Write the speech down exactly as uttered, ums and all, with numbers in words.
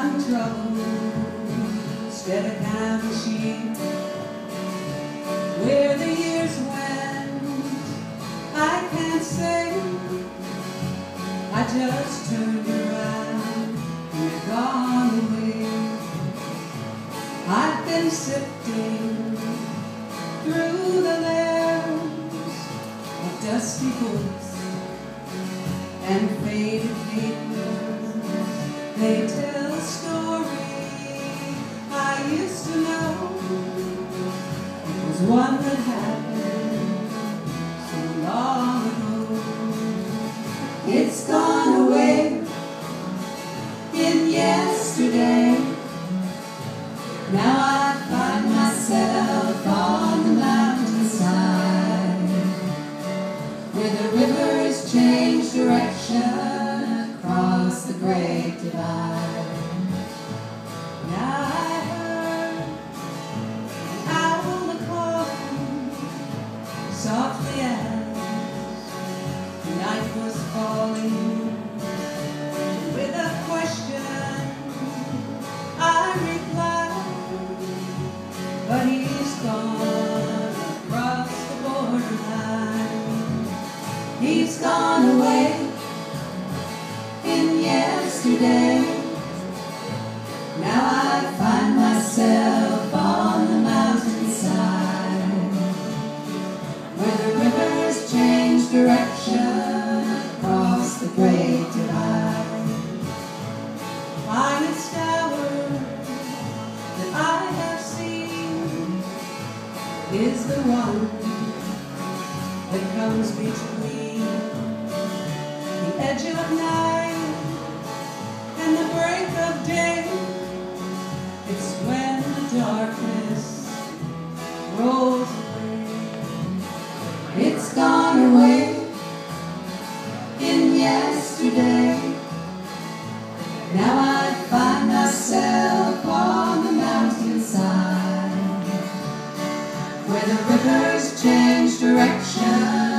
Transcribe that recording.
I'm trouble instead of kind machine. Where the years went, I can't say. I just turned around and you're gone away. I've been sifting through the layers of dusty books and faded papers. They tell a story I used to know. It was one that happened so long ago. It's gone away in yesterday. Now I find myself on the mountainside, where the rivers change direction across the great divide. Now I heard an owl calling softly as the night was falling. With a question I replied, but he's gone across the borderline. He's gone away in yesterday. Now I find myself on the mountainside, where the rivers change direction across the great divide. Finest hour that I have seen is the one that comes between the edge of night and the break of day. It's when the darkness rolls away. It's gone away in yesterday. Now I find myself on the mountainside, where the rivers change direction